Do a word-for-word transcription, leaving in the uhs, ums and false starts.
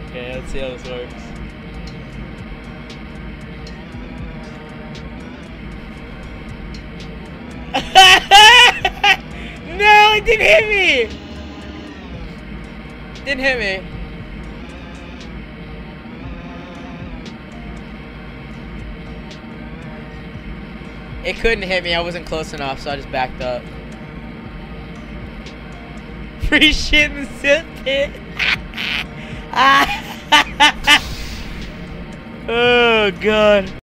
Okay, let's see how this works. No, it didn't hit me! Didn't hit me. It couldn't hit me, I wasn't close enough, so I just backed up. Free shit in the zip pit. Oh god.